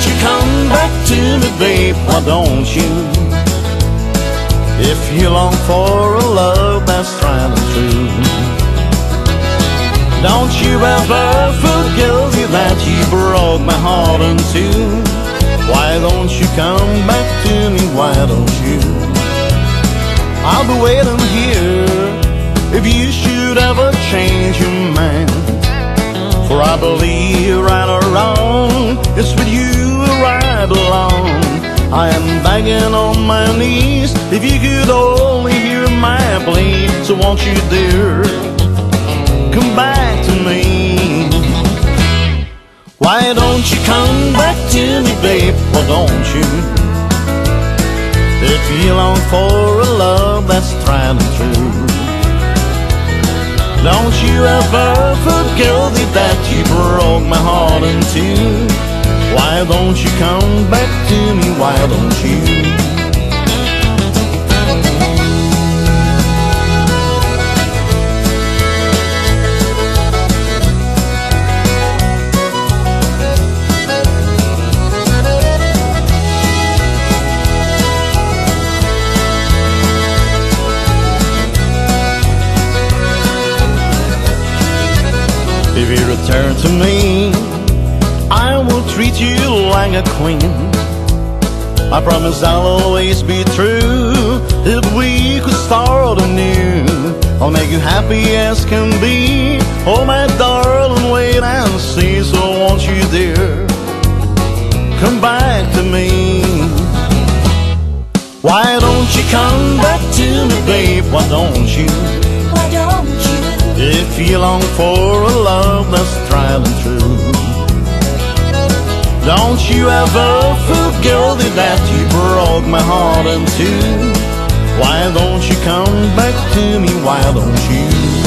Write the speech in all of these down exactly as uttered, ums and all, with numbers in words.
you come back to me, babe? Why don't you? If you long for a love that's tried and true, don't you ever feel guilty that you broke my heart in two. Why don't you come back to me, why don't you? I'll be waiting here if you should ever change your mind. For I believe, right or wrong, it's with you where I belong. I am begging on my knees, if you could only hear my plea. So won't you, dear, come back to me? Why don't you come back to me, babe? Why don't you? If you long for a love that's tried and true, don't you ever feel guilty that you broke my heart in two. Why don't you come back to me, why don't you? If you return to me, I will treat you like a queen. I promise I'll always be true. If we could start anew, I'll make you happy as can be. Oh my darling, wait and see. So won't you, dear, come back to me? Why don't you come back to me, babe? Why don't you? Why don't you? If you long for a love that's tried and true, don't you ever feel guilty that you broke my heart in two. Why don't you come back to me, why don't you?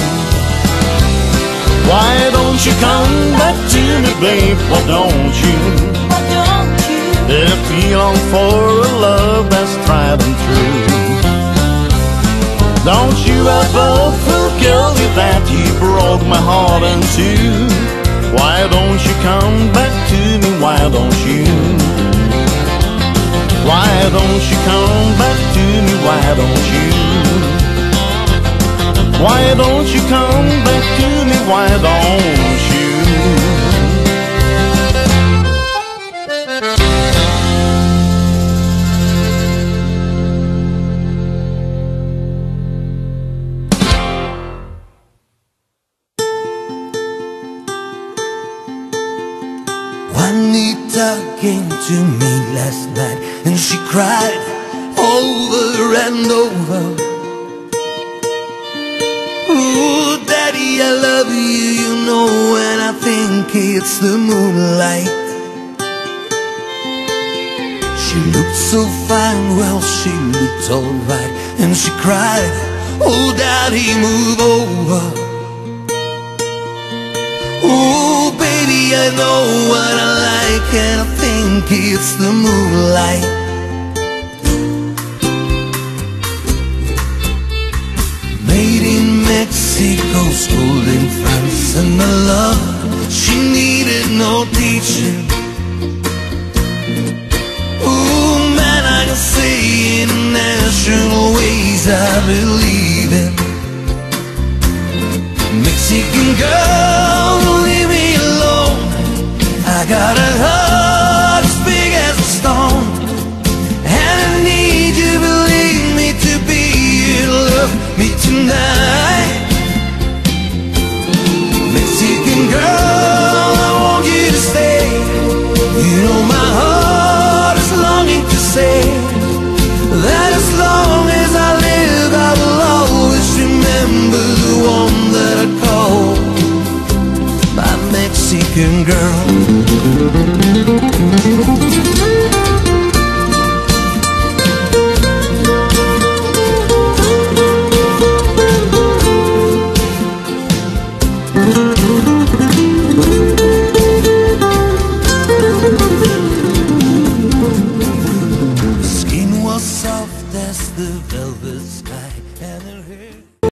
Why don't you come back to me, babe? Why don't you? Why don't you? If you long for a love that's tried and true, don't you ever feel guilty that you broke my heart in two. Why don't you come back to me, why don't you? Why don't you come back to me, why don't you? Why don't you come back to me, why don't you? Juanita came to me last night and she cried over and over. Ooh, Daddy, I love you, you know, and I think it's the moonlight. She looked so fine, well, she looked alright, and she cried, oh, Daddy, move over. Oh, baby, I know what I like, and I think it's the moonlight. Made in Mexico, schooled in France, and my love, she needed no teaching. Oh, man, I can say in national ways I believe in. Mexican girl, leave me alone. I got a heart as big as a stone, and I need you, believe me, to be here to love me tonight. Mexican girl, I want you to stay. You know my heart is longing to say that as long as I live, I will always remember the one that I call my Mexican girl. Skin was soft as the velvet sky,